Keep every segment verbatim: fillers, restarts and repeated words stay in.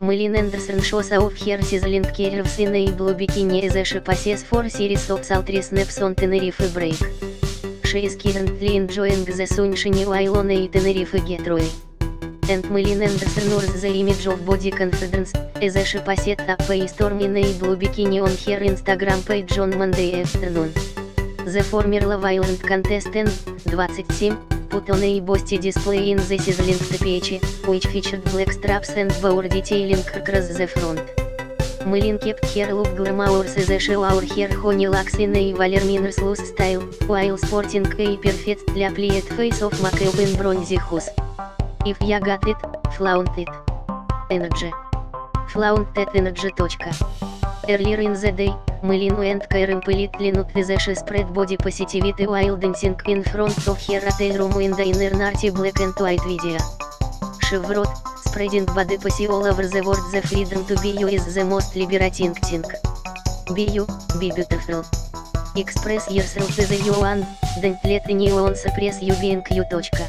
Mylene Anderson shows off her sizzling curves in a blue bikini as she passes for series of sultry snaps on Tenerife break. She is currently enjoying the sunshine while on a Tenerife getaway. And Mylene Anderson knows the image of body confidence, as she posted up a storm in a blue bikini on her Instagram page on Monday afternoon. The former Love Island contestant, twenty-seven, put on a bossy display in the sizzling speech, which featured black straps and bow detailing across the front. Mylene kept her look glamorous as she wore her honey locks in a Valor loose style, while sporting a perfectly applied face of makeup in bronzy hues. If ya got it, flaunt it. Energy. Flaunt that energy. Earlier in the day, Mylene went completely nude as she spread body positivity while dancing in front of her hotel room window in her naughty black and white video. She wrote, "Spreading body pussy all over the world, the freedom to be you is the most liberating thing. Be you, be beautiful. Express yourself as you want, don't let anyone suppress you being you."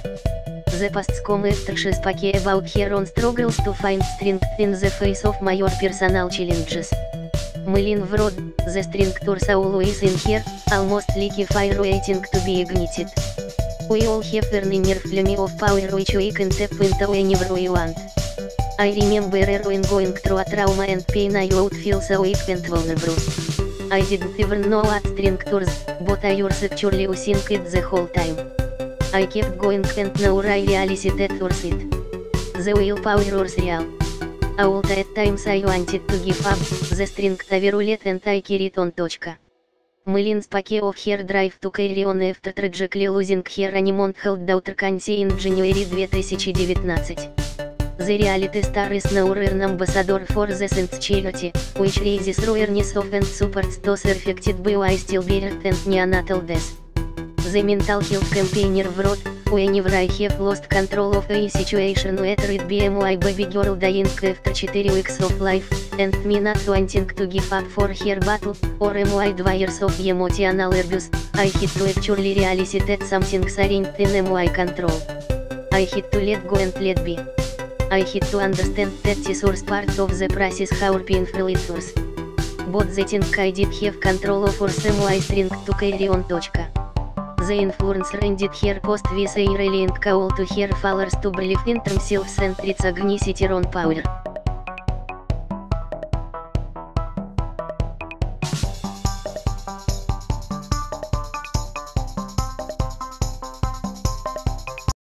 The posts come after she spoke about her own struggles to find strength in the face of major personal challenges. Mylene wrote, "The strength is always in here, almost like a fire waiting to be ignited. We all have an inner flame of power which we can tap into whenever we want. I remember when going through a trauma and pain I would feel so weak and vulnerable. I didn't even know what strength was, but I was actually using it the whole time. I kept going and now I realize that was it. The willpower was real. All at times I wanted to give up, the strength overruled and I carried on. Mylene spoke of her drive to carry on after tragically losing her nine-month-old daughter Kansi in January twenty nineteen. The reality star is now an ambassador for the Saints charity, which raises awareness of and supports those affected by stillbirth and neonatal death. The mental health campaigner wrote, "Whenever I have lost control of a situation, whether it be my baby girl dying after four weeks of life, and me not wanting to give up for her battle, or my years of emotional abuse, I had to actually realize that some things aren't in my control. I had to let go and let be. I had to understand that this was part of the process, how painful it was. But the thing I did have control of was my strength to carry on." The influencer ended her post with a rallying call to her followers to believe in themselves and recognize their own power.